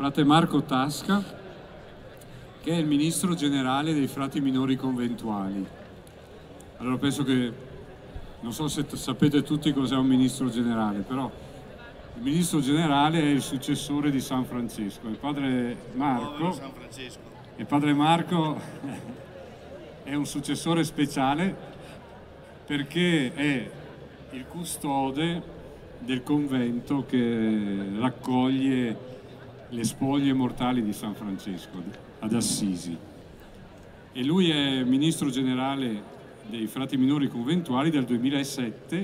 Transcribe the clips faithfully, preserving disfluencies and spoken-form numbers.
frate Marco Tasca, che è il ministro generale dei frati minori conventuali. Allora penso che, non so se sapete tutti cos'è un ministro generale, però il ministro generale è il successore di San Francesco. Il padre Marco, San Francesco. il padre Marco è un successore speciale perché è il custode del convento che raccoglie le spoglie mortali di San Francesco ad Assisi. E lui è ministro generale dei frati minori conventuali dal duemilasette,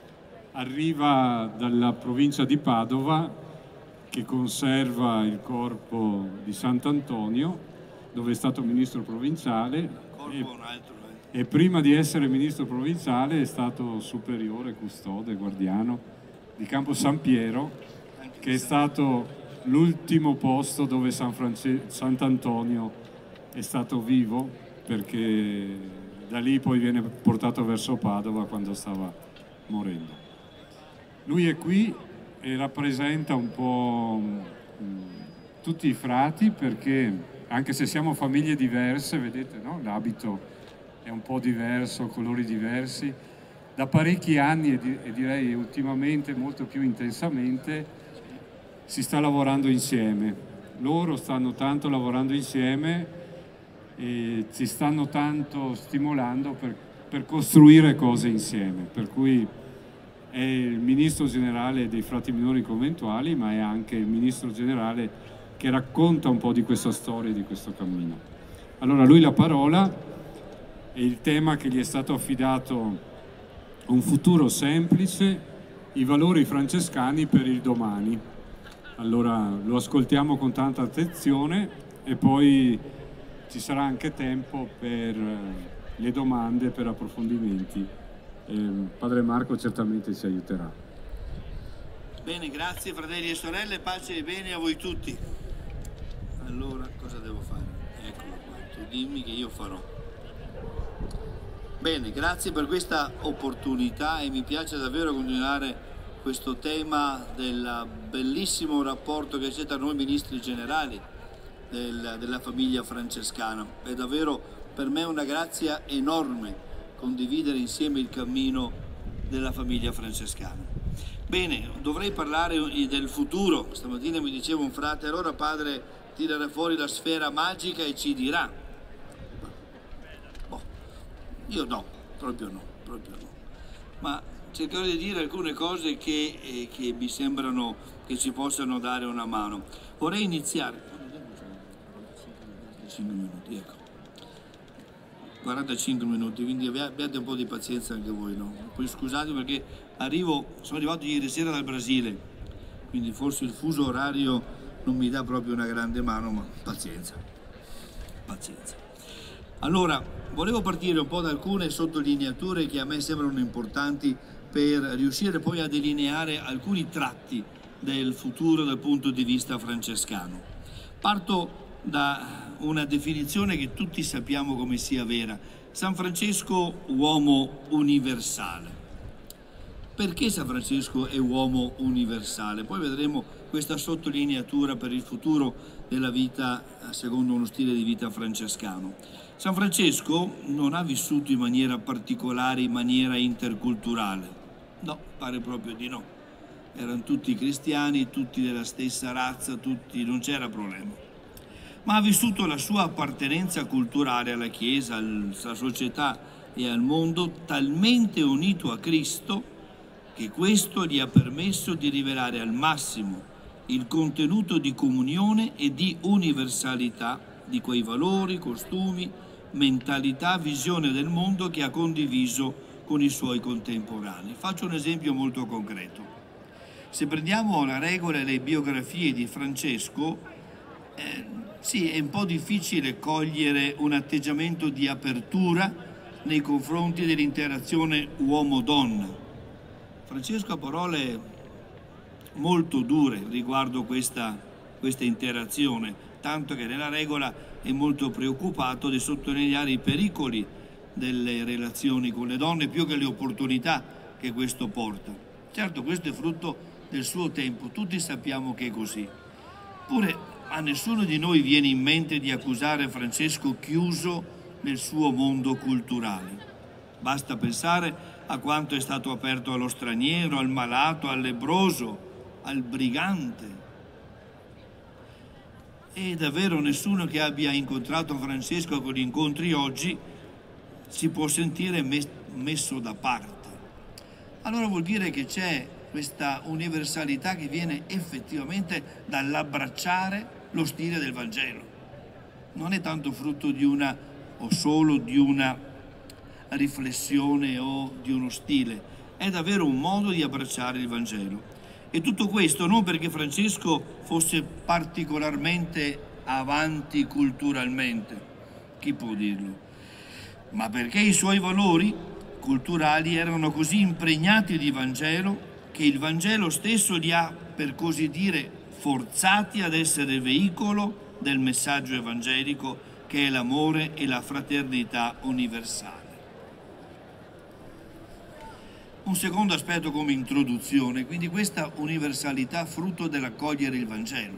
arriva dalla provincia di Padova che conserva il corpo di Sant'Antonio, dove è stato ministro provinciale. Corpo e, un altro, eh. e prima di essere ministro provinciale è stato superiore, custode, guardiano di Campo San Piero, che è stato l'ultimo posto dove San France- Sant'Antonio è stato vivo, perché da lì poi viene portato verso Padova quando stava morendo. Lui è qui e rappresenta un po' tutti i frati, perché anche se siamo famiglie diverse, vedete, no? L'abito è un po' diverso, colori diversi. Da parecchi anni, e direi ultimamente molto più intensamente, si sta lavorando insieme. Loro stanno tanto lavorando insieme e ci stanno tanto stimolando per, per costruire cose insieme. Per cui è il ministro generale dei frati minori conventuali, ma è anche il ministro generale che racconta un po' di questa storia e di questo cammino. Allora, lui la parola, e il tema che gli è stato affidato: un futuro semplice, i valori francescani per il domani. Allora lo ascoltiamo con tanta attenzione e poi ci sarà anche tempo per le domande, per approfondimenti. Eh, Padre Marco certamente ci aiuterà. Bene, grazie fratelli e sorelle, pace e bene a voi tutti. Allora, cosa devo fare? Eccolo qua, tu dimmi che io farò. Bene, grazie per questa opportunità e mi piace davvero continuare questo tema del bellissimo rapporto che c'è tra noi ministri generali del, della famiglia francescana. È davvero per me una grazia enorme condividere insieme il cammino della famiglia francescana. Bene, dovrei parlare del futuro. Stamattina mi diceva un frate: allora padre, tirerà fuori la sfera magica e ci dirà. Boh, io no, proprio no, proprio no. Ma cercherò di dire alcune cose che, eh, che mi sembrano che ci possano dare una mano. Vorrei iniziare. quarantacinque minuti, ecco. quarantacinque minuti, quindi abbiate un po' di pazienza anche voi, no? Poi scusate perché arrivo, sono arrivato ieri sera dal Brasile, quindi forse il fuso orario non mi dà proprio una grande mano, ma pazienza, pazienza. Allora, volevo partire un po' da alcune sottolineature che a me sembrano importanti per riuscire poi a delineare alcuni tratti del futuro dal punto di vista francescano. Parto da una definizione che tutti sappiamo come sia vera: San Francesco, uomo universale. Perché San Francesco è uomo universale? Poi vedremo questa sottolineatura per il futuro della vita secondo uno stile di vita francescano. San Francesco non ha vissuto in maniera particolare, in maniera interculturale. No, pare proprio di no. Erano tutti cristiani, tutti della stessa razza, tutti, non c'era problema. Ma ha vissuto la sua appartenenza culturale alla Chiesa, alla società e al mondo talmente unito a Cristo che questo gli ha permesso di rivelare al massimo il contenuto di comunione e di universalità di quei valori, costumi, mentalità, visione del mondo che ha condiviso con i suoi contemporanei. Faccio un esempio molto concreto. Se prendiamo la regola e le biografie di Francesco, eh, sì, è un po' difficile cogliere un atteggiamento di apertura nei confronti dell'interazione uomo-donna. Francesco ha parole molto dure riguardo questa, questa interazione, tanto che nella regola è molto preoccupato di sottolineare i pericoli delle relazioni con le donne più che le opportunità che questo porta. Certo, questo è frutto del suo tempo, tutti sappiamo che è così. Pure a nessuno di noi viene in mente di accusare Francesco chiuso nel suo mondo culturale. Basta pensare a quanto è stato aperto allo straniero, al malato, al lebbroso, al brigante. E davvero nessuno che abbia incontrato Francesco con gli incontri oggi si può sentire messo da parte. Allora vuol dire che c'è questa universalità che viene effettivamente dall'abbracciare lo stile del Vangelo. Non è tanto frutto di una o solo di una riflessione o di uno stile, è davvero un modo di abbracciare il Vangelo. E tutto questo non perché Francesco fosse particolarmente avanti culturalmente, chi può dirlo, ma perché i suoi valori culturali erano così impregnati di Vangelo che il Vangelo stesso li ha, per così dire, forzati ad essere veicolo del messaggio evangelico che è l'amore e la fraternità universale. Un secondo aspetto come introduzione, quindi questa universalità frutto dell'accogliere il Vangelo.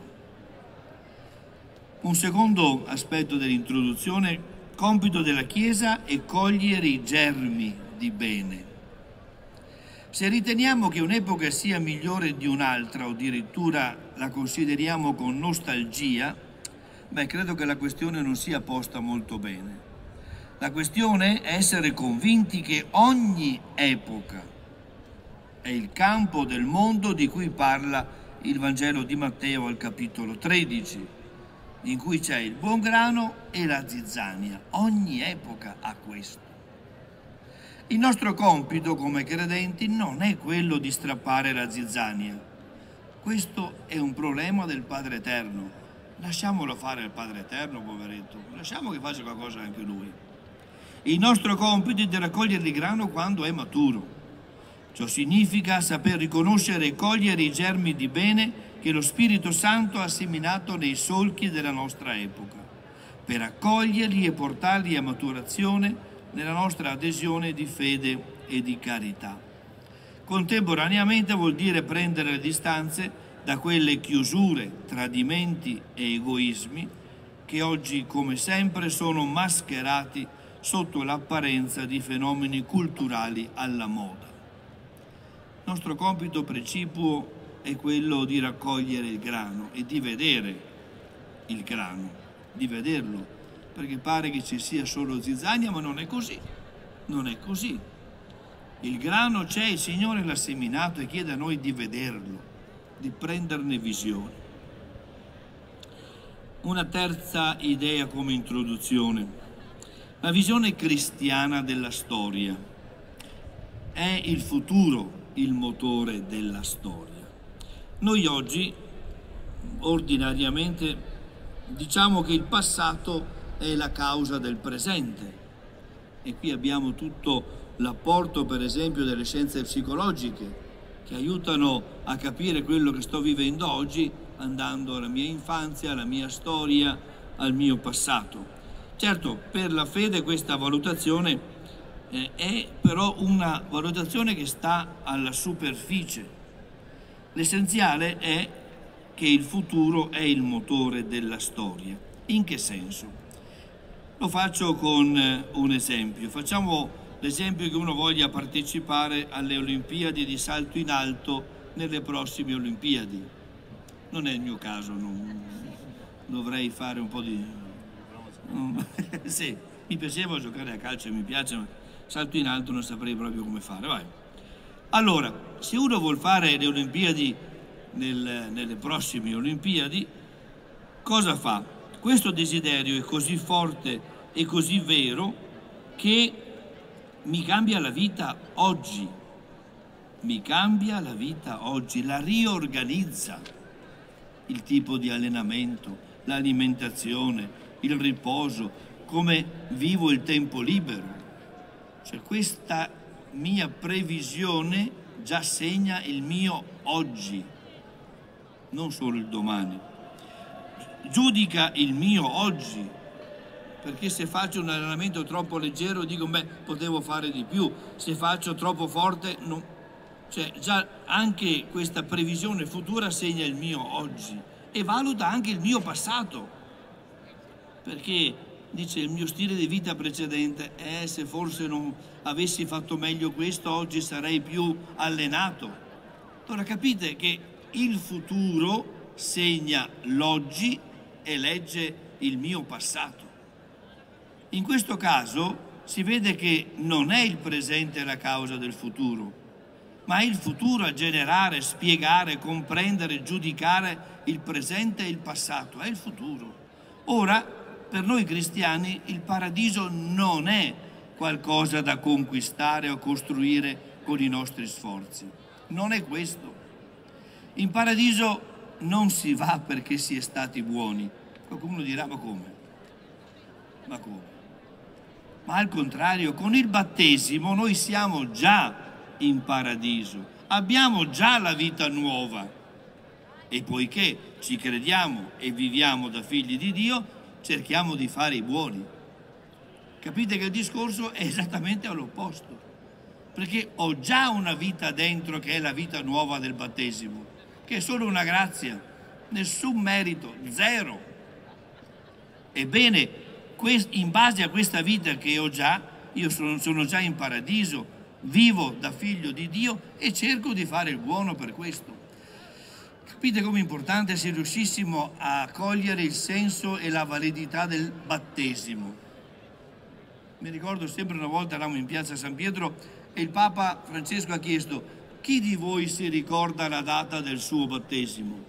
Un secondo aspetto dell'introduzione, compito della Chiesa è cogliere i germi di bene. Se riteniamo che un'epoca sia migliore di un'altra o addirittura la consideriamo con nostalgia, beh, credo che la questione non sia posta molto bene. La questione è essere convinti che ogni epoca è il campo del mondo di cui parla il Vangelo di Matteo al capitolo tredici, in cui c'è il buon grano e la zizzania. Ogni epoca ha questo. Il nostro compito come credenti non è quello di strappare la zizzania. Questo è un problema del Padre Eterno. Lasciamolo fare al Padre Eterno, poveretto. Lasciamo che faccia qualcosa anche Lui. Il nostro compito è di raccogliere il grano quando è maturo. Ciò significa saper riconoscere e cogliere i germi di bene che lo Spirito Santo ha seminato nei solchi della nostra epoca, per accoglierli e portarli a maturazione nella nostra adesione di fede e di carità. Contemporaneamente vuol dire prendere le distanze da quelle chiusure, tradimenti e egoismi che oggi, come sempre, sono mascherati sotto l'apparenza di fenomeni culturali alla moda. Il nostro compito precipuo è quello di raccogliere il grano e di vedere il grano, di vederlo, perché pare che ci sia solo zizzania, ma non è così, non è così. Il grano c'è, il Signore l'ha seminato e chiede a noi di vederlo, di prenderne visione. Una terza idea come introduzione, la visione cristiana della storia. È il futuro il motore della storia. Noi oggi ordinariamente diciamo che il passato è la causa del presente e qui abbiamo tutto l'apporto per esempio delle scienze psicologiche che aiutano a capire quello che sto vivendo oggi andando alla mia infanzia, alla mia storia, al mio passato. Certo, per la fede questa valutazione eh, è però una valutazione che sta alla superficie. L'essenziale è che il futuro è il motore della storia. In che senso? Lo faccio con un esempio. Facciamo l'esempio che uno voglia partecipare alle Olimpiadi di salto in alto nelle prossime Olimpiadi. Non è il mio caso, non... dovrei fare un po' di... sì, mi piaceva giocare a calcio, mi piace, ma salto in alto non saprei proprio come fare. Vai. Allora, se uno vuol fare le Olimpiadi nel, nelle prossime Olimpiadi, cosa fa? Questo desiderio è così forte e così vero che mi cambia la vita oggi, mi cambia la vita oggi, la riorganizza, il tipo di allenamento, l'alimentazione, il riposo, come vivo il tempo libero. Cioè questa mia previsione già segna il mio oggi, non solo il domani. Giudica il mio oggi, perché se faccio un allenamento troppo leggero dico, beh, potevo fare di più, se faccio troppo forte, non... cioè già anche questa previsione futura segna il mio oggi e valuta anche il mio passato, perché dice il mio stile di vita precedente, eh, se forse non avessi fatto meglio questo oggi sarei più allenato. Allora capite che il futuro segna l'oggi e legge il mio passato. In questo caso si vede che non è il presente la causa del futuro, ma è il futuro a generare, spiegare, comprendere, giudicare il presente e il passato, è il futuro. Ora, per noi cristiani, il paradiso non è qualcosa da conquistare o costruire con i nostri sforzi. Non è questo. In paradiso non si va perché si è stati buoni. Qualcuno dirà, ma come? Ma come? Ma al contrario, con il battesimo noi siamo già in paradiso, abbiamo già la vita nuova e poiché ci crediamo e viviamo da figli di Dio, cerchiamo di fare i buoni. Capite che il discorso è esattamente all'opposto, perché ho già una vita dentro che è la vita nuova del battesimo, che è solo una grazia, nessun merito, zero. Ebbene, in base a questa vita che ho già, io sono, sono già in paradiso, vivo da figlio di Dio e cerco di fare il buono per questo. Capite com'è importante se riuscissimo a cogliere il senso e la validità del battesimo. Mi ricordo sempre una volta eravamo in piazza San Pietro e il Papa Francesco ha chiesto: chi di voi si ricorda la data del suo battesimo?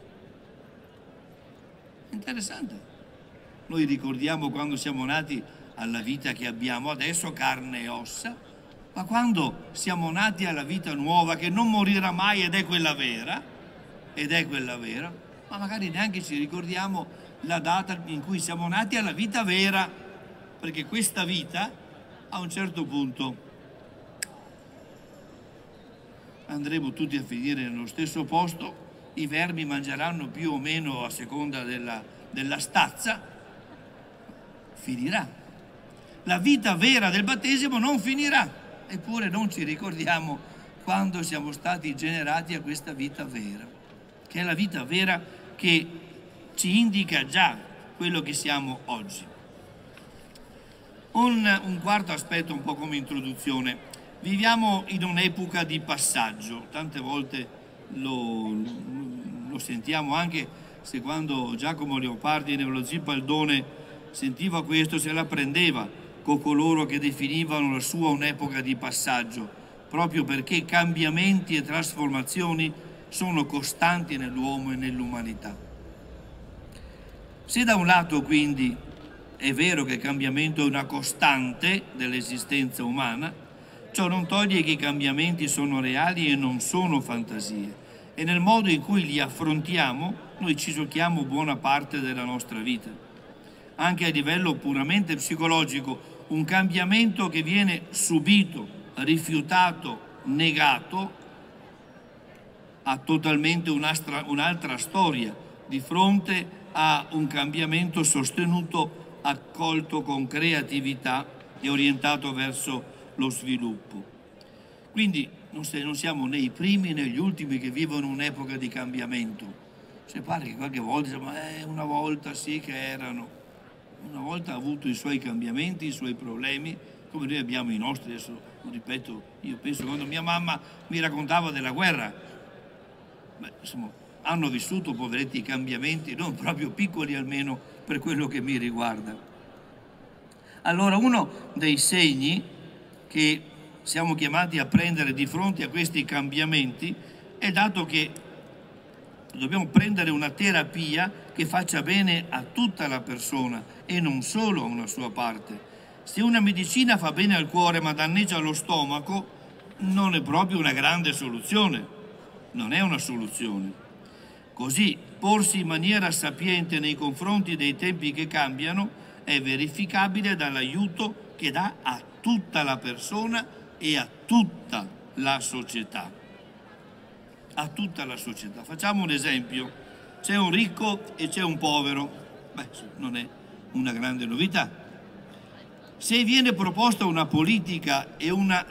Interessante. Noi ricordiamo quando siamo nati alla vita che abbiamo adesso, carne e ossa, ma quando siamo nati alla vita nuova che non morirà mai ed è quella vera, ed è quella vera, ma magari neanche ci ricordiamo la data in cui siamo nati alla vita vera, perché questa vita a un certo punto andremo tutti a finire nello stesso posto, i vermi mangeranno più o meno a seconda della, della stazza, finirà. La vita vera del battesimo non finirà, eppure non ci ricordiamo quando siamo stati generati a questa vita vera, che è la vita vera che ci indica già quello che siamo oggi. Un, un quarto aspetto, un po' come introduzione: viviamo in un'epoca di passaggio, tante volte lo, lo sentiamo anche se quando Giacomo Leopardi nello Zibaldone sentiva questo, se la prendeva con coloro che definivano la sua un'epoca di passaggio, proprio perché cambiamenti e trasformazioni sono costanti nell'uomo e nell'umanità. Se da un lato quindi è vero che il cambiamento è una costante dell'esistenza umana, ciò non toglie che i cambiamenti sono reali e non sono fantasie, e nel modo in cui li affrontiamo noi ci giochiamo buona parte della nostra vita. Anche a livello puramente psicologico, un cambiamento che viene subito, rifiutato, negato, ha totalmente un'altra, un'altra storia di fronte a un cambiamento sostenuto, accolto con creatività e orientato verso lo sviluppo. Quindi non siamo né i primi né gli ultimi che vivono un'epoca di cambiamento. Se pare che qualche volta diciamo, eh, una volta sì che erano. Una volta ha avuto i suoi cambiamenti, i suoi problemi, come noi abbiamo i nostri. Adesso, ripeto, io penso quando mia mamma mi raccontava della guerra, beh, insomma, hanno vissuto, poveretti, i cambiamenti, non proprio piccoli almeno per quello che mi riguarda. Allora, uno dei segni che siamo chiamati a prendere di fronte a questi cambiamenti è dato che dobbiamo prendere una terapia che faccia bene a tutta la persona e non solo a una sua parte. Se una medicina fa bene al cuore ma danneggia lo stomaco, non è proprio una grande soluzione, non è una soluzione. Così, porsi in maniera sapiente nei confronti dei tempi che cambiano è verificabile dall'aiuto che dà a tutta la persona e a tutta la società. A tutta la società. Facciamo un esempio: c'è un ricco e c'è un povero. Beh, non è una grande novità. Se viene proposta una politica e una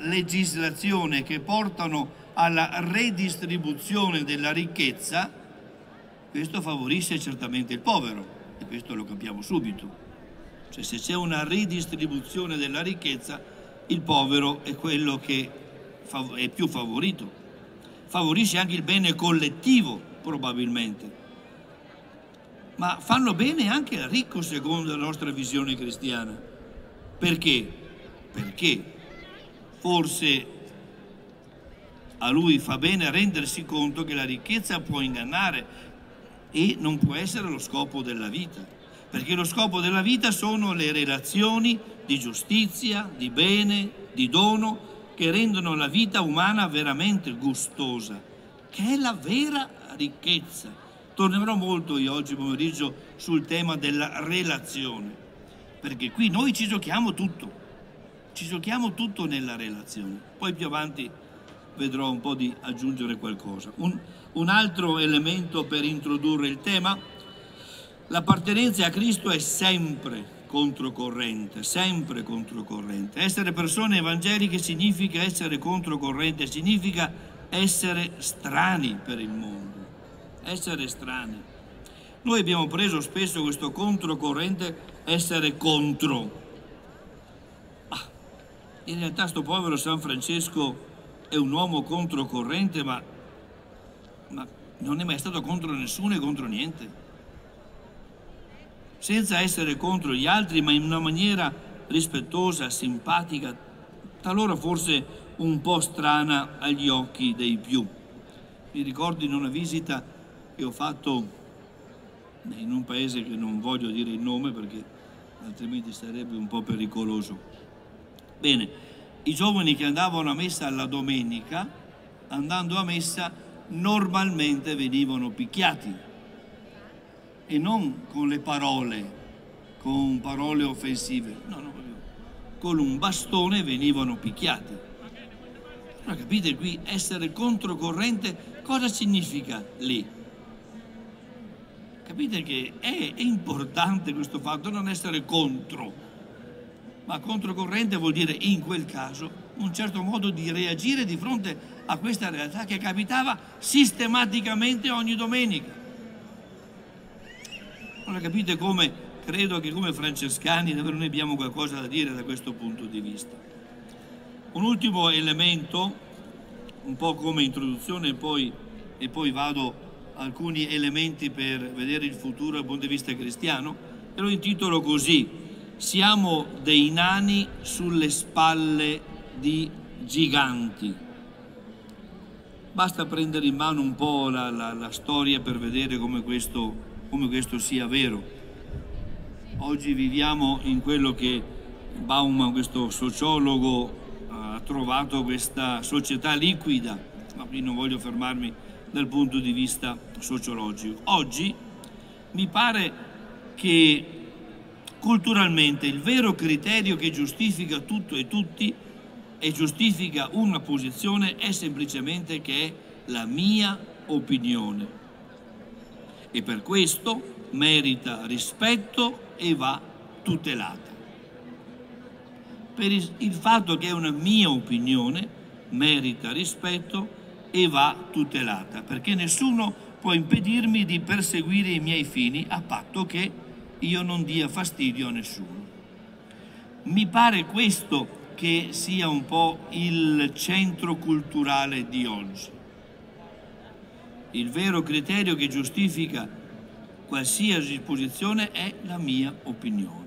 legislazione che portano alla redistribuzione della ricchezza, questo favorisce certamente il povero, e questo lo capiamo subito. Cioè, se c'è una ridistribuzione della ricchezza, il povero è quello che è più favorito. Favorisce anche il bene collettivo, probabilmente. Ma fanno bene anche al ricco, secondo la nostra visione cristiana. Perché? Perché forse a lui fa bene rendersi conto che la ricchezza può ingannare e non può essere lo scopo della vita, perché lo scopo della vita sono le relazioni di giustizia, di bene, di dono, che rendono la vita umana veramente gustosa, che è la vera ricchezza. Tornerò molto io oggi pomeriggio sul tema della relazione, perché qui noi ci giochiamo tutto, ci giochiamo tutto nella relazione. Poi più avanti vedrò un po' di aggiungere qualcosa. Un, un altro elemento per introdurre il tema: l'appartenenza a Cristo è sempre controcorrente, sempre controcorrente. Essere persone evangeliche significa essere controcorrente, significa essere strani per il mondo, essere strani. Noi abbiamo preso spesso questo controcorrente, essere contro. Ah, in realtà sto povero San Francesco è un uomo controcorrente, ma, ma non è mai stato contro nessuno e contro niente. Senza essere contro gli altri, ma in una maniera rispettosa, simpatica, talora forse un po' strana agli occhi dei più. Mi ricordo in una visita che ho fatto in un paese che non voglio dire il nome perché altrimenti sarebbe un po' pericoloso. Bene, i giovani che andavano a messa alla domenica, andando a messa, normalmente venivano picchiati, e non con le parole, con parole offensive, no, no, con un bastone venivano picchiati. Allora capite qui, essere controcorrente cosa significa lì? Capite che è, è importante questo fatto, non essere contro, ma controcorrente vuol dire in quel caso un certo modo di reagire di fronte a questa realtà che capitava sistematicamente ogni domenica. Allora capite come, credo che come francescani davvero noi abbiamo qualcosa da dire da questo punto di vista. Un ultimo elemento, un po' come introduzione e poi, e poi vado a alcuni elementi per vedere il futuro dal punto di vista cristiano, e lo intitolo così: siamo dei nani sulle spalle di giganti. Basta prendere in mano un po' la, la, la storia per vedere come questo come questo sia vero. Oggi viviamo in quello che Bauman, questo sociologo, ha trovato questa società liquida, ma qui non voglio fermarmi dal punto di vista sociologico. Oggi mi pare che culturalmente il vero criterio che giustifica tutto e tutti e giustifica una posizione è semplicemente che è la mia opinione. E per questo merita rispetto e va tutelata. Per il fatto che è una mia opinione merita rispetto e va tutelata, perché nessuno può impedirmi di perseguire i miei fini a patto che io non dia fastidio a nessuno. Mi pare questo che sia un po' il centro culturale di oggi. Il vero criterio che giustifica qualsiasi posizione è la mia opinione.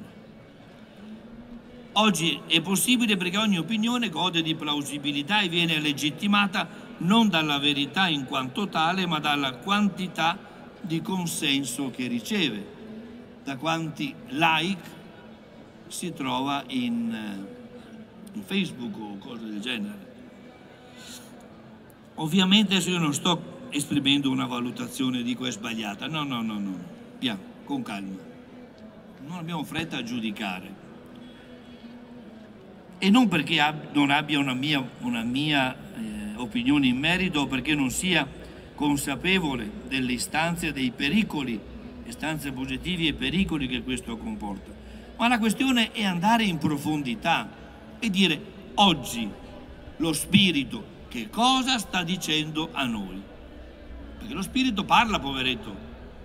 Oggi è possibile perché ogni opinione gode di plausibilità e viene legittimata non dalla verità in quanto tale, ma dalla quantità di consenso che riceve, da quanti like si trova in, in Facebook o cose del genere. Ovviamente adesso io non sto esprimendo una valutazione, dico è sbagliata, no, no, no, no, piano, con calma, non abbiamo fretta a giudicare, e non perché ab- non abbia una mia, una mia eh, opinione in merito, o perché non sia consapevole delle istanze, dei pericoli, istanze positive e pericoli che questo comporta, ma la questione è andare in profondità e dire oggi lo spirito che cosa sta dicendo a noi. Perché lo spirito parla, poveretto,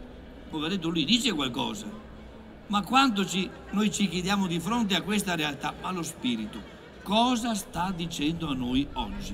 poveretto lui dice qualcosa, ma quanto ci, noi ci chiediamo di fronte a questa realtà, ma lo Spirito cosa sta dicendo a noi oggi?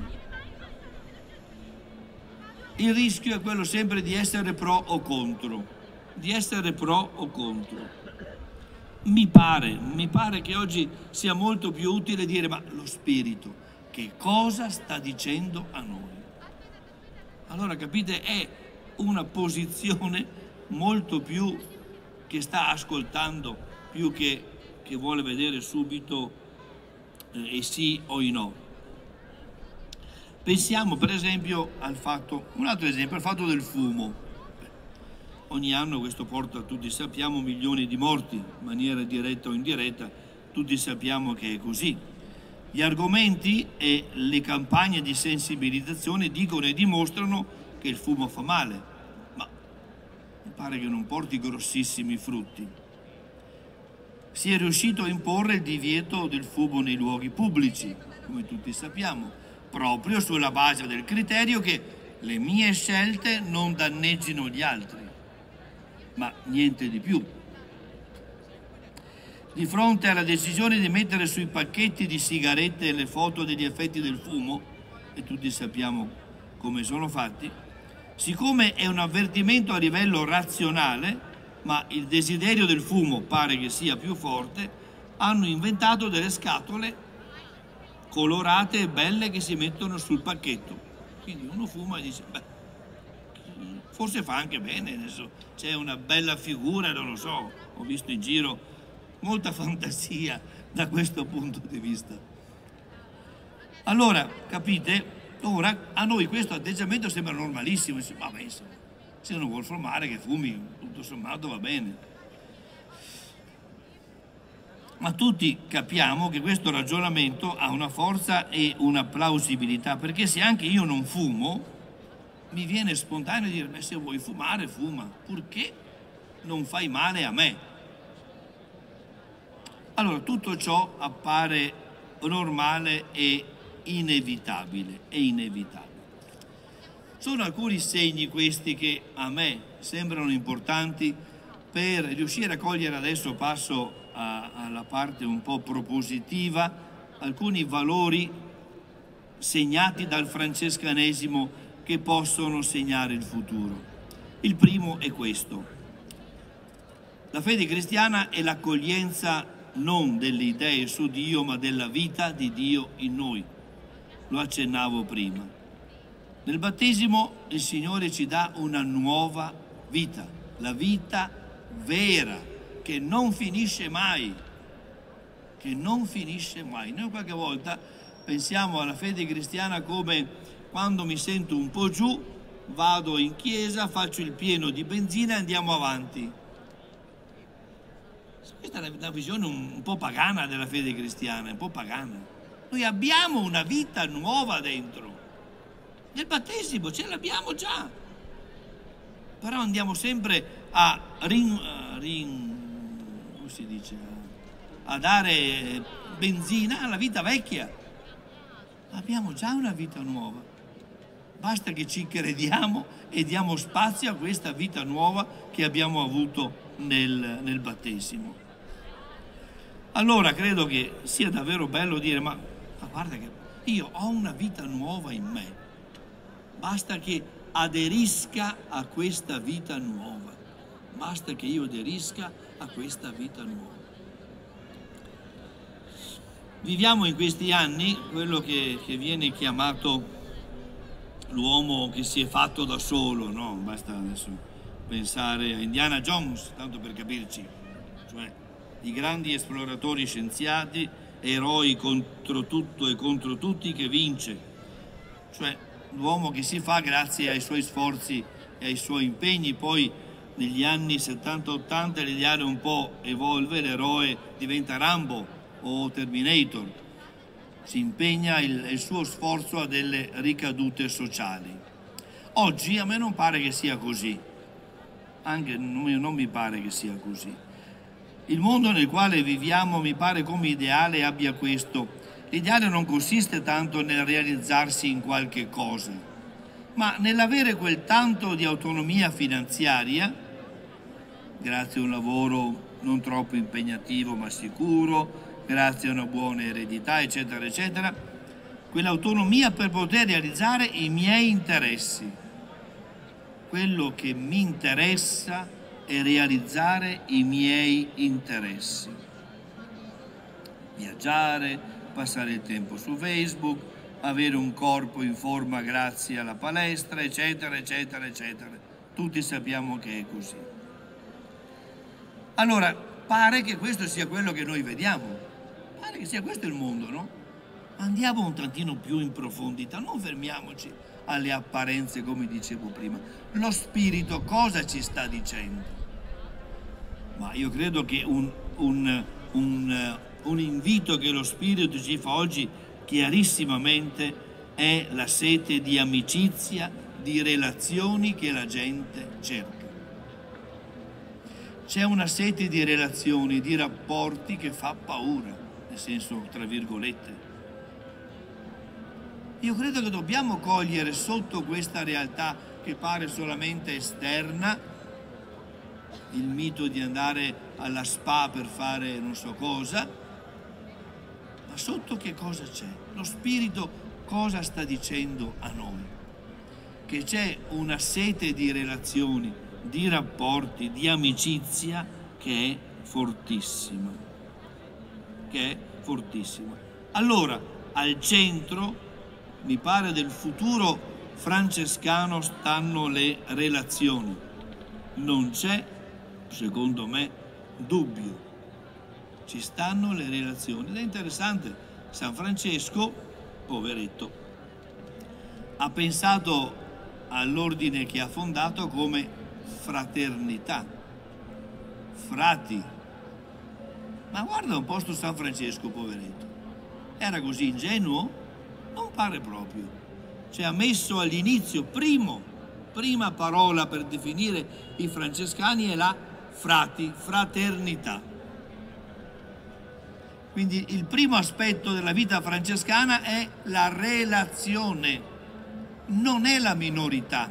Il rischio è quello sempre di essere pro o contro, di essere pro o contro. Mi pare, mi pare che oggi sia molto più utile dire, ma lo Spirito che cosa sta dicendo a noi? Allora, capite, è una posizione molto più che sta ascoltando, più che, che vuole vedere subito eh, e sì o i no. Pensiamo per esempio al fatto, un altro esempio, al fatto del fumo. Ogni anno questo porta, tutti sappiamo, milioni di morti, in maniera diretta o indiretta, tutti sappiamo che è così. Gli argomenti e le campagne di sensibilizzazione dicono e dimostrano che il fumo fa male, ma mi pare che non porti grossissimi frutti. Si è riuscito a imporre il divieto del fumo nei luoghi pubblici, come tutti sappiamo, proprio sulla base del criterio che le mie scelte non danneggino gli altri, ma niente di più. Di fronte alla decisione di mettere sui pacchetti di sigarette le foto degli effetti del fumo, e tutti sappiamo come sono fatti, siccome è un avvertimento a livello razionale, ma il desiderio del fumo pare che sia più forte, hanno inventato delle scatole colorate e belle che si mettono sul pacchetto. Quindi uno fuma e dice, beh, forse fa anche bene, adesso c'è una bella figura, non lo so, ho visto in giro molta fantasia da questo punto di vista. Allora, capite, ora a noi questo atteggiamento sembra normalissimo, dice, vabbè, insomma, se non vuol fumare che fumi, tutto sommato va bene. Ma tutti capiamo che questo ragionamento ha una forza e una plausibilità, perché se anche io non fumo, mi viene spontaneo dire, beh, se vuoi fumare, fuma, purché non fai male a me. Allora, tutto ciò appare normale e inevitabile, è inevitabile. Sono alcuni segni questi che a me sembrano importanti per riuscire a cogliere, adesso passo a, alla parte un po' propositiva, alcuni valori segnati dal francescanesimo che possono segnare il futuro. Il primo è questo. La fede cristiana è l'accoglienza non delle idee su Dio, ma della vita di Dio in noi. Lo accennavo prima. Nel battesimo il Signore ci dà una nuova vita, la vita vera, che non finisce mai, che non finisce mai. Noi qualche volta pensiamo alla fede cristiana come quando mi sento un po' giù, vado in chiesa, faccio il pieno di benzina e andiamo avanti. Questa è una visione un po' pagana della fede cristiana, un po' pagana. Noi abbiamo una vita nuova dentro. Nel battesimo ce l'abbiamo già. Però andiamo sempre a rin, rin, come si dice, a dare benzina alla vita vecchia. Abbiamo già una vita nuova. Basta che ci crediamo e diamo spazio a questa vita nuova che abbiamo avuto nel, nel battesimo. Allora credo che sia davvero bello dire, ma, ma guarda che io ho una vita nuova in me, basta che aderisca a questa vita nuova, basta che io aderisca a questa vita nuova. Viviamo in questi anni quello che, che viene chiamato l'uomo che si è fatto da solo, no? Basta adesso pensare a Indiana Jones, tanto per capirci, cioè i grandi esploratori scienziati, eroi contro tutto e contro tutti, che vince, cioè l'uomo che si fa grazie ai suoi sforzi e ai suoi impegni. Poi negli anni settanta ottanta l'ideale un po' evolve, l'eroe diventa Rambo o Terminator, si impegna, il, il suo sforzo ha delle ricadute sociali. Oggi a me non pare che sia così, anche non mi pare che sia così. Il mondo nel quale viviamo mi pare come ideale abbia questo. L'ideale non consiste tanto nel realizzarsi in qualche cosa, ma nell'avere quel tanto di autonomia finanziaria grazie a un lavoro non troppo impegnativo ma sicuro, grazie a una buona eredità, eccetera, eccetera, quell'autonomia per poter realizzare i miei interessi. Quello che mi interessa è realizzare i miei interessi. Viaggiare, passare il tempo su Facebook, avere un corpo in forma grazie alla palestra, eccetera, eccetera, eccetera. Tutti sappiamo che è così. Allora, pare che questo sia quello che noi vediamo, pare che sia questo il mondo, no? Andiamo un tantino più in profondità, non fermiamoci alle apparenze come dicevo prima. Lo spirito cosa ci sta dicendo? Ma io credo che un, un, un, un invito che lo spirito ci fa oggi chiarissimamente è la sete di amicizia, di relazioni che la gente cerca. C'è una sete di relazioni, di rapporti che fa paura, nel senso tra virgolette. Io credo che dobbiamo cogliere sotto questa realtà che pare solamente esterna, il mito di andare alla spa per fare non so cosa, ma sotto che cosa c'è? Lo spirito cosa sta dicendo a noi? Che c'è una sete di relazioni, di rapporti, di amicizia che è fortissima, che è fortissima. Allora, al centro, mi pare, del futuro francescano stanno le relazioni. Non c'è, secondo me, dubbio. Ci stanno le relazioni. Ed è interessante, San Francesco, poveretto, ha pensato all'ordine che ha fondato come fraternità, frati. Ma guarda un po' sto San Francesco, poveretto. Era così ingenuo? Non pare proprio. Cioè ha messo all'inizio, primo, prima parola per definire i francescani è la frati, fraternità. Quindi il primo aspetto della vita francescana è la relazione, non è la minorità,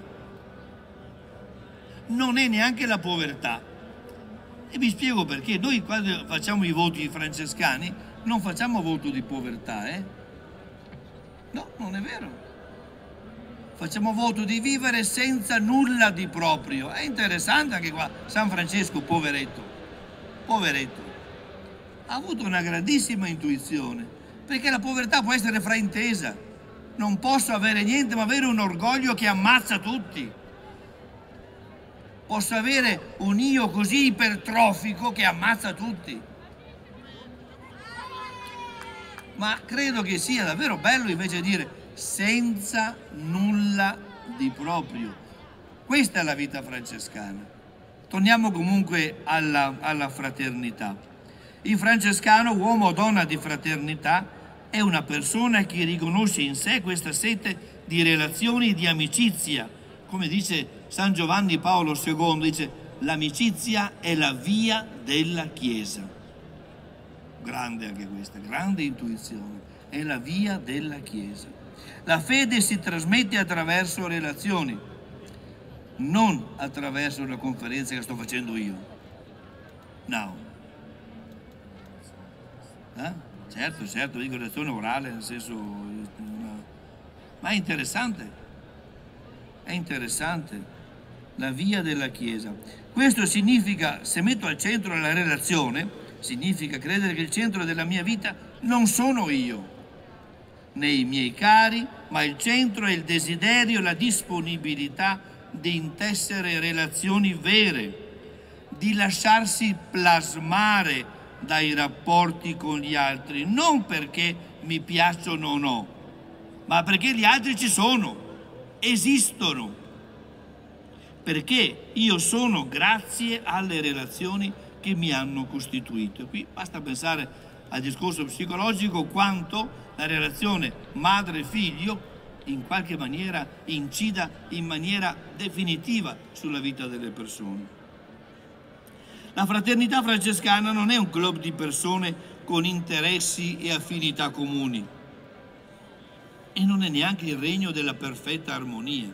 non è neanche la povertà. E vi spiego perché. Noi quando facciamo i voti francescani non facciamo voto di povertà, eh? No, non è vero. Facciamo voto di vivere senza nulla di proprio. È interessante anche qua. San Francesco, poveretto, poveretto, ha avuto una grandissima intuizione, perché la povertà può essere fraintesa. Non posso avere niente, ma avere un orgoglio che ammazza tutti. Posso avere un io così ipertrofico che ammazza tutti. Ma credo che sia davvero bello invece dire senza nulla di proprio. Questa è la vita francescana. Torniamo comunque alla, alla fraternità. Il francescano, uomo o donna di fraternità, è una persona che riconosce in sé questa sete di relazioni e di amicizia. Come dice San Giovanni Paolo secondo, dice l'amicizia è la via della Chiesa. Grande anche questa, grande intuizione, è la via della Chiesa. La fede si trasmette attraverso relazioni, non attraverso una conferenza che sto facendo io. No. Eh? Certo, certo, dico relazione orale, nel senso... Ma è interessante, è interessante, la via della Chiesa. Questo significa, se metto al centro la relazione, significa credere che il centro della mia vita non sono io, né i miei cari, ma il centro è il desiderio e la disponibilità di intessere relazioni vere, di lasciarsi plasmare dai rapporti con gli altri, non perché mi piacciono o no, ma perché gli altri ci sono, esistono, perché io sono grazie alle relazioni che mi hanno costituito. Qui basta pensare al discorso psicologico quanto la relazione madre-figlio in qualche maniera incida in maniera definitiva sulla vita delle persone. La fraternità francescana non è un club di persone con interessi e affinità comuni e non è neanche il regno della perfetta armonia.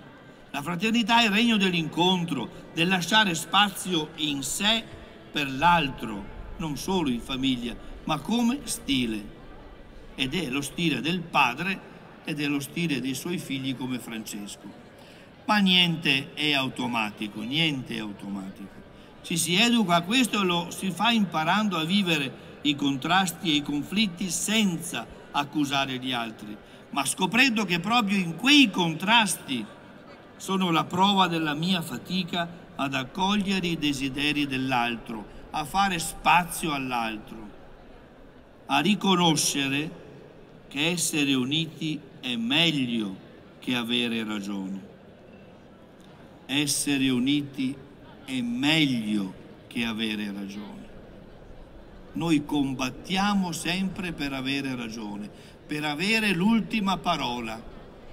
La fraternità è il regno dell'incontro, del lasciare spazio in sé per l'altro, non solo in famiglia, ma come stile. Ed è lo stile del padre ed è lo stile dei suoi figli come Francesco. Ma niente è automatico, niente è automatico. Ci si educa a questo e lo si fa imparando a vivere i contrasti e i conflitti senza accusare gli altri, ma scoprendo che proprio in quei contrasti sono la prova della mia fatica ad accogliere i desideri dell'altro, a fare spazio all'altro, a riconoscere che essere uniti è meglio che avere ragione. Essere uniti è meglio che avere ragione. Noi combattiamo sempre per avere ragione, per avere l'ultima parola,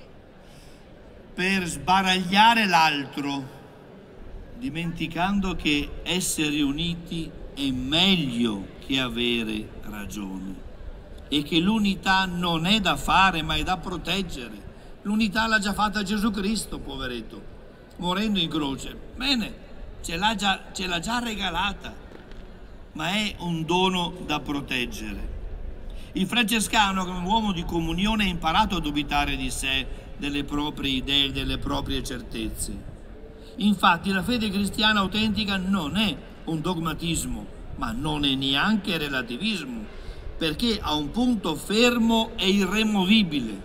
per sbaragliare l'altro, dimenticando che essere uniti è meglio che avere ragione e che l'unità non è da fare ma è da proteggere. L'unità l'ha già fatta Gesù Cristo, poveretto, morendo in croce. Bene, ce l'ha già, ce l'ha già regalata, ma è un dono da proteggere. Il francescano, come uomo di comunione, ha imparato a dubitare di sé, delle proprie idee, delle proprie certezze. Infatti la fede cristiana autentica non è un dogmatismo, ma non è neanche relativismo, perché ha un punto fermo e irremovibile.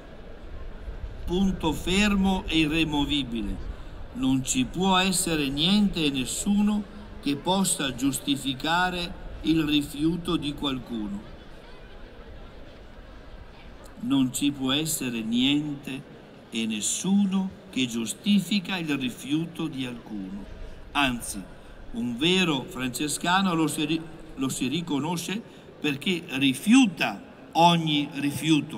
Punto fermo e irremovibile. Non ci può essere niente e nessuno che possa giustificare il rifiuto di qualcuno. Non ci può essere niente e nessuno che giustifica il rifiuto di alcuno. Anzi, un vero francescano lo si, lo si riconosce perché rifiuta ogni rifiuto.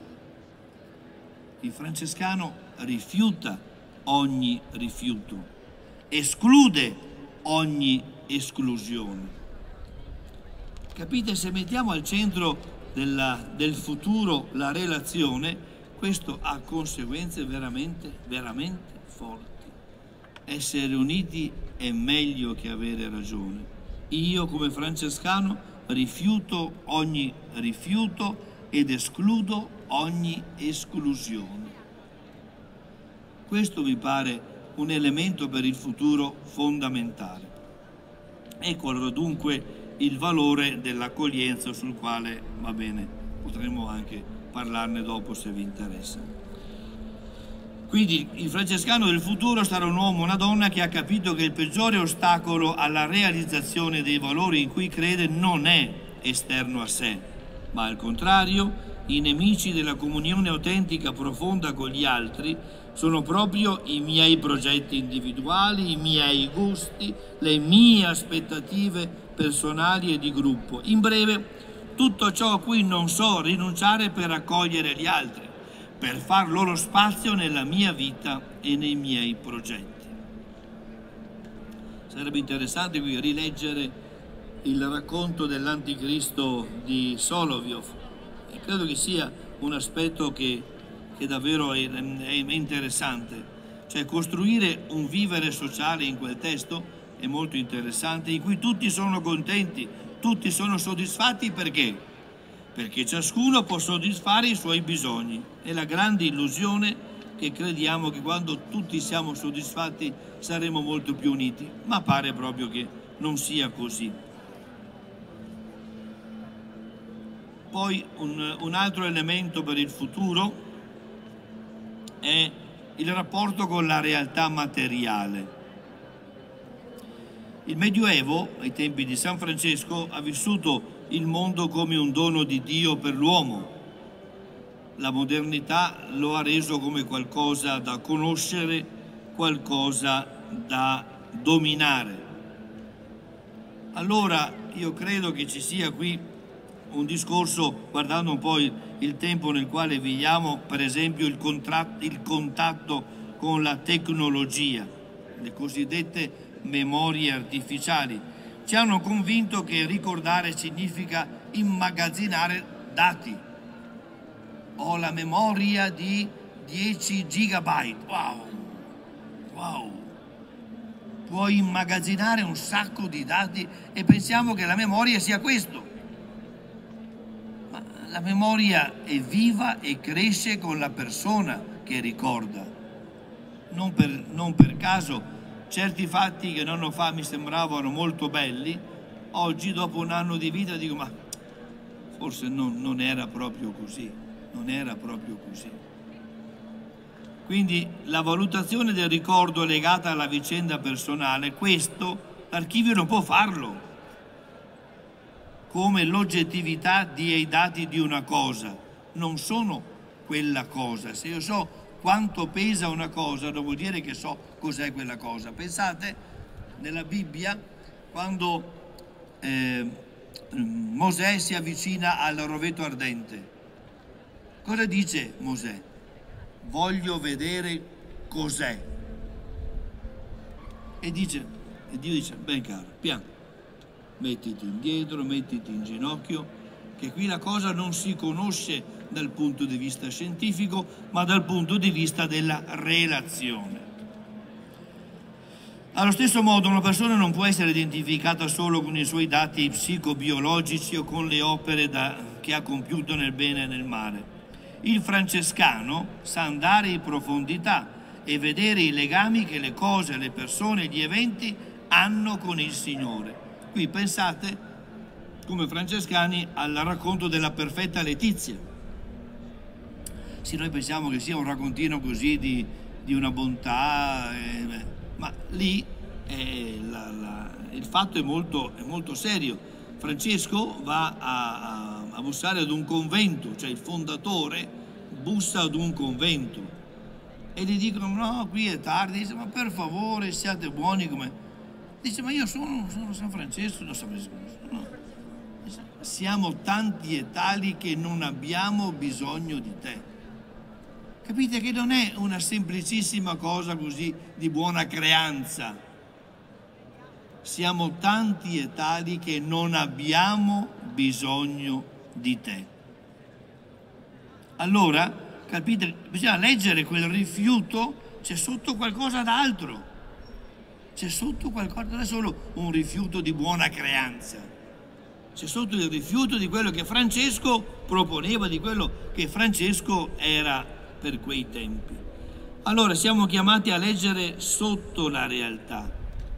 Il francescano rifiuta ogni rifiuto, esclude ogni esclusione. Capite? Se mettiamo al centro della, del futuro la relazione, questo ha conseguenze veramente, veramente forti. Essere uniti è meglio che avere ragione. Io come francescano rifiuto ogni rifiuto ed escludo ogni esclusione. Questo mi pare un elemento per il futuro fondamentale. Ecco allora dunque il valore dell'accoglienza, sul quale, va bene, potremo anche parlarne dopo se vi interessa. Quindi il francescano del futuro sarà un uomo o una donna che ha capito che il peggiore ostacolo alla realizzazione dei valori in cui crede non è esterno a sé, ma al contrario, i nemici della comunione autentica profonda con gli altri sono proprio i miei progetti individuali, i miei gusti, le mie aspettative personali e di gruppo. In breve, tutto ciò a cui non so rinunciare per accogliere gli altri, per far loro spazio nella mia vita e nei miei progetti. Sarebbe interessante qui rileggere il racconto dell'Anticristo di Solovyov, e credo che sia un aspetto che che davvero è, è interessante, cioè costruire un vivere sociale in quel testo è molto interessante, in cui tutti sono contenti, tutti sono soddisfatti. Perché? Perché ciascuno può soddisfare i suoi bisogni. È la grande illusione che crediamo che quando tutti siamo soddisfatti saremo molto più uniti, ma pare proprio che non sia così. Poi un, un altro elemento per il futuro è il rapporto con la realtà materiale. Il Medioevo, ai tempi di San Francesco, ha vissuto il mondo come un dono di Dio per l'uomo. La modernità lo ha reso come qualcosa da conoscere, qualcosa da dominare. Allora io credo che ci sia qui un discorso, guardando un po' il, il tempo nel quale viviamo, per esempio il, il contatto con la tecnologia, le cosiddette memorie artificiali, ci hanno convinto che ricordare significa immagazzinare dati. Ho la memoria di dieci gigabyte, wow! wow, puoi immagazzinare un sacco di dati e pensiamo che la memoria sia questo. Ma la memoria è viva e cresce con la persona che ricorda. Non per, non per caso certi fatti che un anno fa mi sembravano molto belli, oggi dopo un anno di vita dico ma forse non, non era proprio così, non era proprio così. Quindi la valutazione del ricordo legata alla vicenda personale, questo l'archivio non può farlo, come l'oggettività dei dati di una cosa, non sono quella cosa. Se io so quanto pesa una cosa, non vuol dire che so cos'è quella cosa. Pensate, nella Bibbia, quando eh, Mosè si avvicina al roveto ardente, cosa dice Mosè? Voglio vedere cos'è. E dice, e Dio dice, ben caro, piano, mettiti indietro, mettiti in ginocchio, che qui la cosa non si conosce dal punto di vista scientifico, ma dal punto di vista della relazione. Allo stesso modo una persona non può essere identificata solo con i suoi dati psicobiologici o con le opere da, che ha compiuto nel bene e nel male. Il francescano sa andare in profondità e vedere i legami che le cose, le persone e gli eventi hanno con il Signore. Qui pensate, come francescani, al racconto della perfetta Letizia. Sì, noi pensiamo che sia un raccontino così di, di una bontà, eh, ma lì eh, la, la, il fatto è molto, è molto serio. Francesco va a, a, a bussare ad un convento, cioè il fondatore bussa ad un convento e gli dicono no, qui è tardi, dice ma per favore siate buoni come... Dice ma io sono, sono San Francesco, non so, no. Siamo tanti e tali che non abbiamo bisogno di te. Capite che non è una semplicissima cosa così di buona creanza. Siamo tanti e tali che non abbiamo bisogno di te. Allora, capite, bisogna leggere quel rifiuto, c'è sotto qualcosa d'altro. C'è sotto qualcosa, non è solo un rifiuto di buona creanza. C'è sotto il rifiuto di quello che Francesco proponeva, di quello che Francesco era per quei tempi. Allora siamo chiamati a leggere sotto la realtà,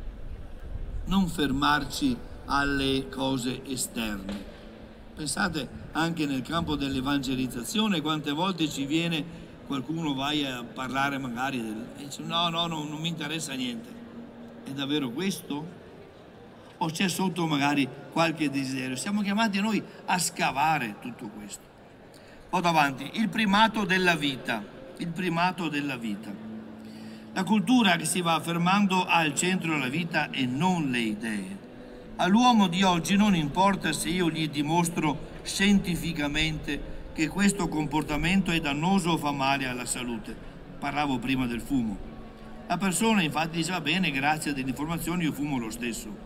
non fermarci alle cose esterne. Pensate anche nel campo dell'evangelizzazione, quante volte ci viene qualcuno, vai a parlare magari del, e dice no, no, no, non mi interessa niente. È davvero questo? O c'è sotto magari qualche desiderio? Siamo chiamati noi a scavare tutto questo. Vado avanti, il primato della vita, il primato della vita. La cultura che si va affermando ha al centro la vita e non le idee. All'uomo di oggi non importa se io gli dimostro scientificamente che questo comportamento è dannoso o fa male alla salute. Parlavo prima del fumo. La persona infatti dice va bene, grazie alle informazioni io fumo lo stesso.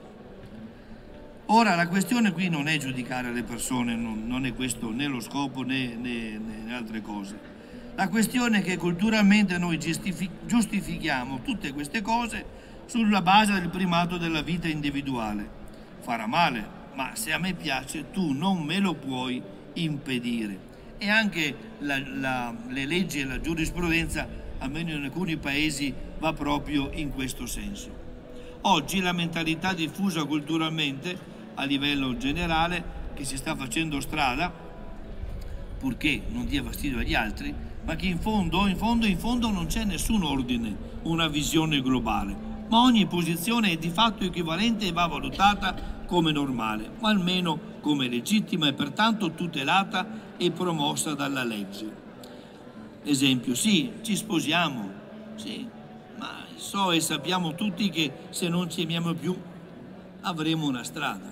Ora la questione qui non è giudicare le persone, non, non è questo né lo scopo né, né, né altre cose. La questione è che culturalmente noi giustifichiamo tutte queste cose sulla base del primato della vita individuale. Farà male, ma se a me piace tu non me lo puoi impedire. E anche la, la, le leggi e la giurisprudenza, almeno in alcuni paesi, va proprio in questo senso. Oggi la mentalità diffusa culturalmente a livello generale che si sta facendo strada, purché non dia fastidio agli altri, ma che in fondo, in fondo, in fondo non c'è nessun ordine, una visione globale, ma ogni posizione è di fatto equivalente e va valutata come normale, o almeno come legittima e pertanto tutelata e promossa dalla legge. Esempio, sì, ci sposiamo, sì, ma so e sappiamo tutti che se non ci amiamo più avremo una strada.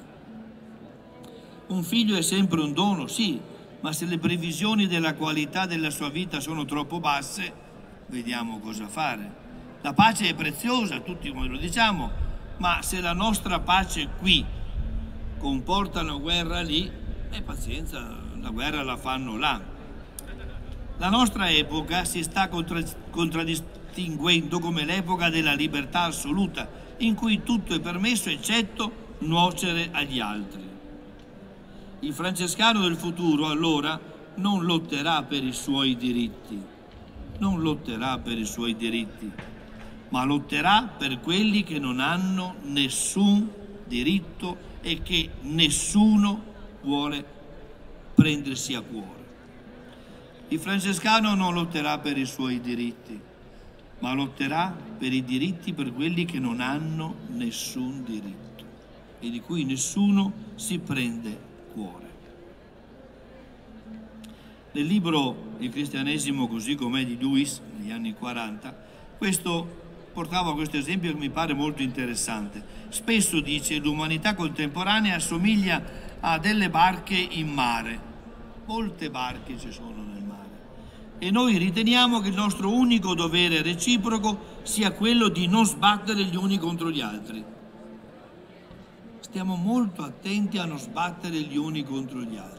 Un figlio è sempre un dono, sì, ma se le previsioni della qualità della sua vita sono troppo basse, vediamo cosa fare. La pace è preziosa, tutti come lo diciamo, ma se la nostra pace qui comporta una guerra lì, eh, pazienza, la guerra la fanno là. La nostra epoca si sta contra- contraddist- distinguendo come l'epoca della libertà assoluta, in cui tutto è permesso eccetto nuocere agli altri. Il francescano del futuro allora non lotterà per i suoi diritti, non lotterà per i suoi diritti, ma lotterà per quelli che non hanno nessun diritto e che nessuno vuole prendersi a cuore. Il francescano non lotterà per i suoi diritti, ma lotterà per i diritti per quelli che non hanno nessun diritto e di cui nessuno si prende cuore. Nel libro Il cristianesimo così com'è di Lewis, negli anni quaranta, questo portava questo esempio che mi pare molto interessante. Spesso dice l'umanità contemporanea assomiglia a delle barche in mare. Molte barche ci sono nel mare. E noi riteniamo che il nostro unico dovere reciproco sia quello di non sbattere gli uni contro gli altri. Stiamo molto attenti a non sbattere gli uni contro gli altri.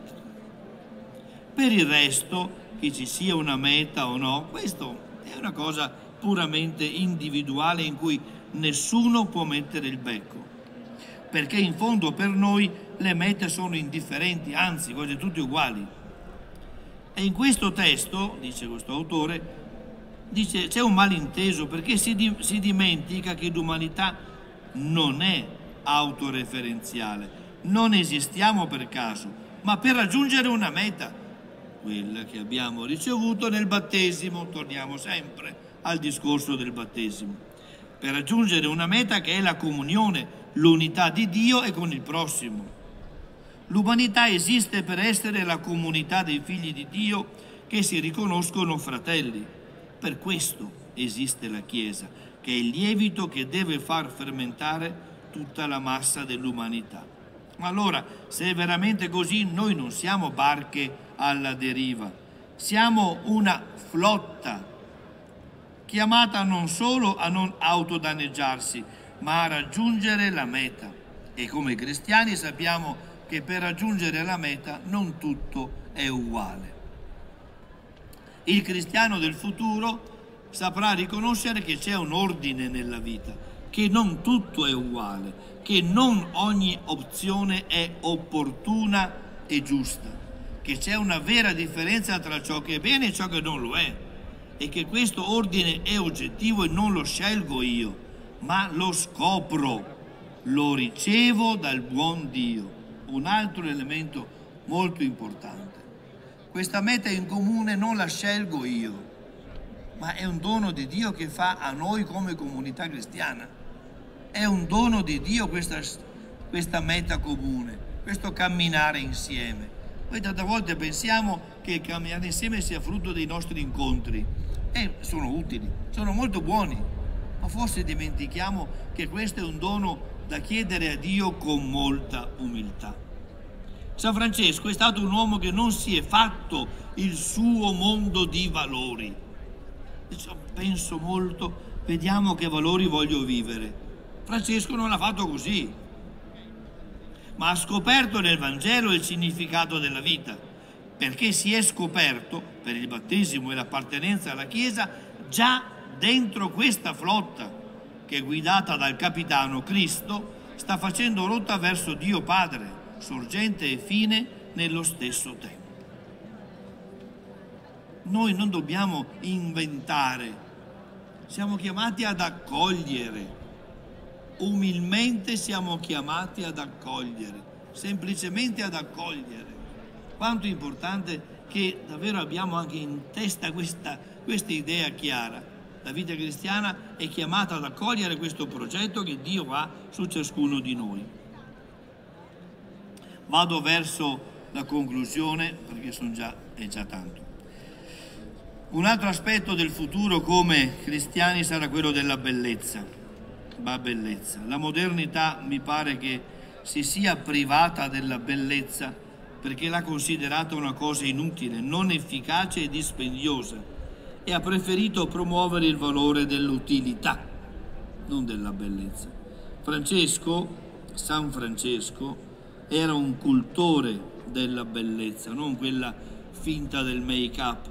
Per il resto, che ci sia una meta o no, questo è una cosa puramente individuale in cui nessuno può mettere il becco, perché in fondo per noi le mete sono indifferenti, anzi quasi tutte uguali. E in questo testo, dice questo autore, dice c'è un malinteso perché si, di, si dimentica che l'umanità non è autoreferenziale, non esistiamo per caso, ma per raggiungere una meta, quella che abbiamo ricevuto nel battesimo. Torniamo sempre al discorso del battesimo, per raggiungere una meta che è la comunione, l'unità di Dio e con il prossimo. L'umanità esiste per essere la comunità dei figli di Dio che si riconoscono fratelli. Per questo esiste la Chiesa, che è il lievito che deve far fermentare tutta la massa dell'umanità. Ma allora, se è veramente così, noi non siamo barche alla deriva, siamo una flotta chiamata non solo a non autodanneggiarsi, ma a raggiungere la meta. E come cristiani sappiamo che per raggiungere la meta non tutto è uguale. Il cristiano del futuro saprà riconoscere che c'è un ordine nella vita, che non tutto è uguale, che non ogni opzione è opportuna e giusta, che c'è una vera differenza tra ciò che è bene e ciò che non lo è, e che questo ordine è oggettivo e non lo scelgo io, ma lo scopro, lo ricevo dal buon Dio. Un altro elemento molto importante. Questa meta in comune non la scelgo io, ma è un dono di Dio che fa a noi come comunità cristiana. È un dono di Dio questa, questa meta comune, questo camminare insieme. Noi tante volte pensiamo che il camminare insieme sia frutto dei nostri incontri, e sono utili, sono molto buoni, ma forse dimentichiamo che questo è un dono da chiedere a Dio con molta umiltà. San Francesco è stato un uomo che non si è fatto il suo mondo di valori. Penso molto, vediamo che valori voglio vivere. Francesco non l'ha fatto così, ma ha scoperto nel Vangelo il significato della vita, perché si è scoperto, per il battesimo e l'appartenenza alla Chiesa, già dentro questa flotta che, guidata dal capitano Cristo, sta facendo rotta verso Dio Padre, sorgente e fine nello stesso tempo. Noi non dobbiamo inventare, siamo chiamati ad accogliere, umilmente siamo chiamati ad accogliere, semplicemente ad accogliere. Quanto è importante che davvero abbiamo anche in testa questa, questa idea chiara. La vita cristiana è chiamata ad accogliere questo progetto che Dio ha su ciascuno di noi. Vado verso la conclusione perché sono già, è già tanto. Un altro aspetto del futuro come cristiani sarà quello della bellezza. La bellezza. La modernità mi pare che si sia privata della bellezza perché l'ha considerata una cosa inutile, non efficace e dispendiosa, e ha preferito promuovere il valore dell'utilità, non della bellezza. Francesco, San Francesco, era un cultore della bellezza, non quella finta del make-up,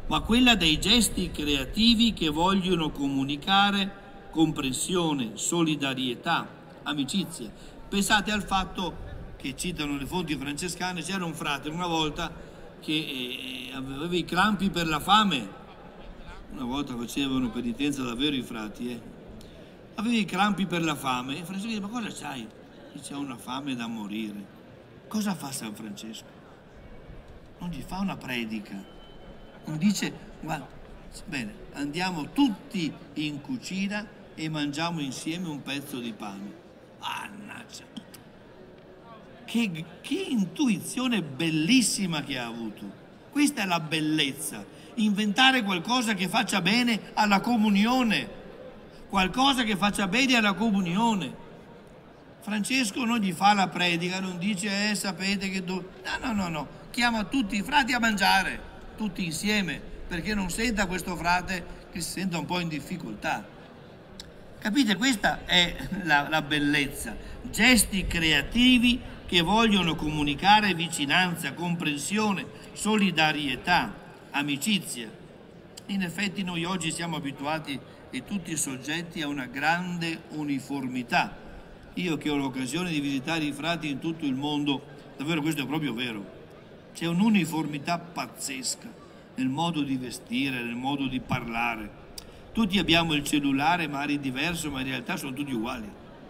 ma quella dei gesti creativi che vogliono comunicare comprensione, solidarietà, amicizia. Pensate al fatto che citano le fonti francescane, c'era un frate una volta che eh, aveva i crampi per la fame, una volta facevano penitenza davvero i frati, eh. aveva i crampi per la fame, e Francesco dice: ma cosa c'hai? Dice: ho una fame da morire. Cosa fa San Francesco? Non gli fa una predica, non dice: guarda, bene, andiamo tutti in cucina e mangiamo insieme un pezzo di pane. Mannaggia! Che, che intuizione bellissima che ha avuto. Questa è la bellezza, inventare qualcosa che faccia bene alla comunione, qualcosa che faccia bene alla comunione. Francesco non gli fa la predica, non dice eh sapete che do... no no no no, chiama tutti i frati a mangiare, tutti insieme, perché non senta questo frate che si senta un po' in difficoltà. Capite? Questa è la, la bellezza, gesti creativi che vogliono comunicare vicinanza, comprensione, solidarietà, amicizia. In effetti noi oggi siamo abituati e tutti soggetti a una grande uniformità. Io che ho l'occasione di visitare i frati in tutto il mondo, davvero questo è proprio vero. C'è un'uniformità pazzesca nel modo di vestire, nel modo di parlare. Tutti abbiamo il cellulare, magari diverso, ma in realtà sono tutti uguali.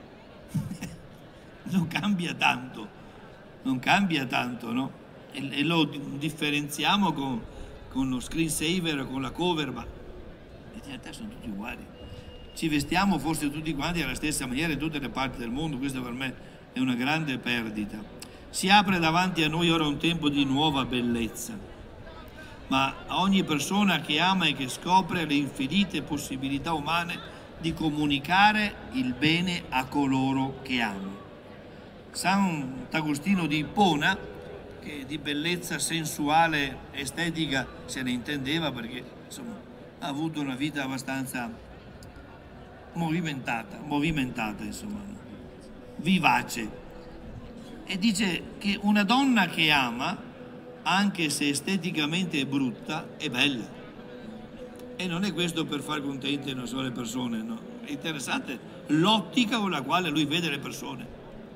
Non cambia tanto, non cambia tanto, no? E, e lo differenziamo con, con lo screensaver, con la cover, ma in realtà sono tutti uguali. Ci vestiamo forse tutti quanti alla stessa maniera in tutte le parti del mondo, questo per me è una grande perdita. Si apre davanti a noi ora un tempo di nuova bellezza, ma a ogni persona che ama e che scopre le infinite possibilità umane di comunicare il bene a coloro che ama. Sant'Agostino di Ippona, che di bellezza sensuale, estetica se ne intendeva, perché insomma ha avuto una vita abbastanza movimentata, movimentata insomma, vivace, e dice che una donna che ama, anche se esteticamente è brutta, è bella. E non è questo per far contente non solo le persone, no? È interessante l'ottica con la quale lui vede le persone.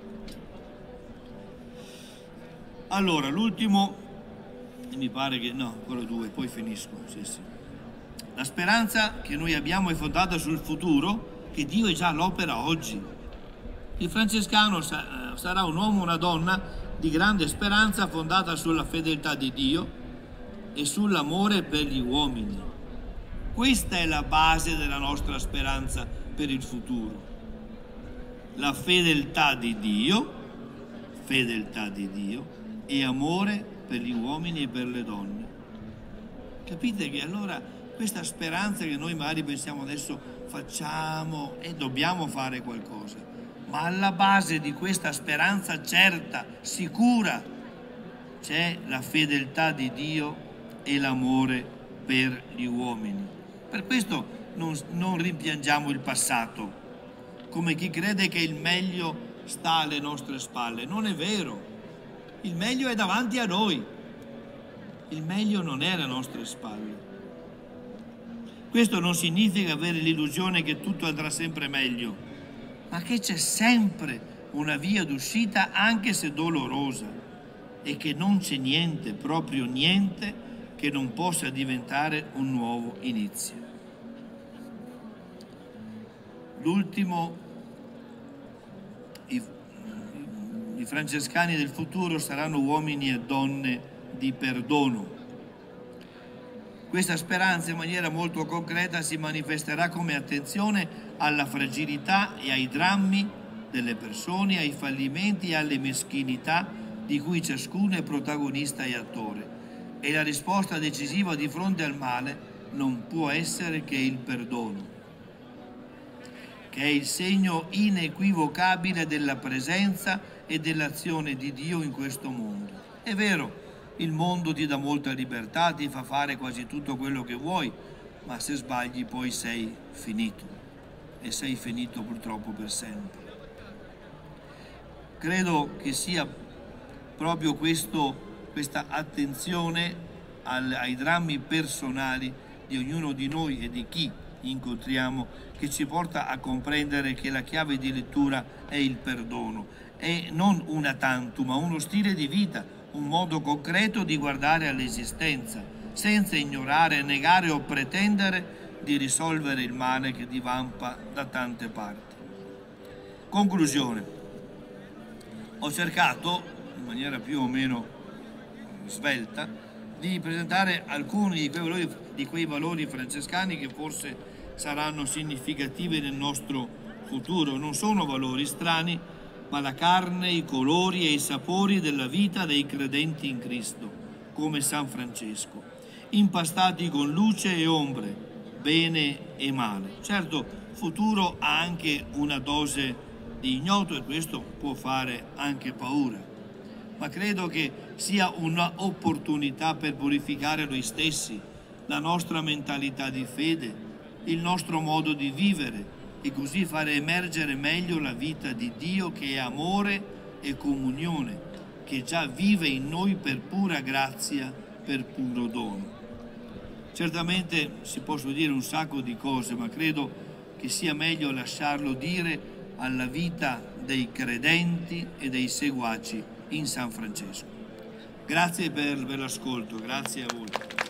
Allora, l'ultimo, mi pare che no, ancora due, poi finisco. Sì, sì. La speranza che noi abbiamo è fondata sul futuro, che Dio è già all'opera oggi. Il francescano sarà un uomo o una donna di grande speranza fondata sulla fedeltà di Dio e sull'amore per gli uomini. Questa è la base della nostra speranza per il futuro. La fedeltà di Dio, fedeltà di Dio e amore per gli uomini e per le donne. Capite che allora questa speranza che noi magari pensiamo adesso facciamo e dobbiamo fare qualcosa, ma alla base di questa speranza certa, sicura, c'è la fedeltà di Dio e l'amore per gli uomini. Per questo non, non rimpiangiamo il passato, come chi crede che il meglio sta alle nostre spalle. Non è vero, il meglio è davanti a noi, il meglio non è alle nostre spalle. Questo non significa avere l'illusione che tutto andrà sempre meglio, ma che c'è sempre una via d'uscita, anche se dolorosa, e che non c'è niente, proprio niente, che non possa diventare un nuovo inizio. L'ultimo, i, i francescani del futuro saranno uomini e donne di perdono. Questa speranza in maniera molto concreta si manifesterà come attenzione alla fragilità e ai drammi delle persone, ai fallimenti e alle meschinità di cui ciascuno è protagonista e attore. E la risposta decisiva di fronte al male non può essere che il perdono, che è il segno inequivocabile della presenza e dell'azione di Dio in questo mondo. È vero, il mondo ti dà molta libertà, ti fa fare quasi tutto quello che vuoi, ma se sbagli poi sei finito, e sei finito purtroppo per sempre. Credo che sia proprio questo, questa attenzione al, ai drammi personali di ognuno di noi e di chi incontriamo, che ci porta a comprendere che la chiave di lettura è il perdono, è non una tantum, ma uno stile di vita, un modo concreto di guardare all'esistenza, senza ignorare, negare o pretendere di risolvere il male che divampa da tante parti. Conclusione. Ho cercato, in maniera più o meno svelta, di presentare alcuni di quei valori, di quei valori francescani che forse saranno significativi nel nostro futuro. Non sono valori strani, ma la carne, i colori e i sapori della vita dei credenti in Cristo, come San Francesco, impastati con luce e ombre, bene e male. Certo, futuro ha anche una dose di ignoto e questo può fare anche paura, ma credo che sia un'opportunità per purificare noi stessi, la nostra mentalità di fede, il nostro modo di vivere e così fare emergere meglio la vita di Dio che è amore e comunione, che già vive in noi per pura grazia, per puro dono. Certamente si possono dire un sacco di cose, ma credo che sia meglio lasciarlo dire alla vita dei credenti e dei seguaci in San Francesco. Grazie per, per l'ascolto, grazie a voi.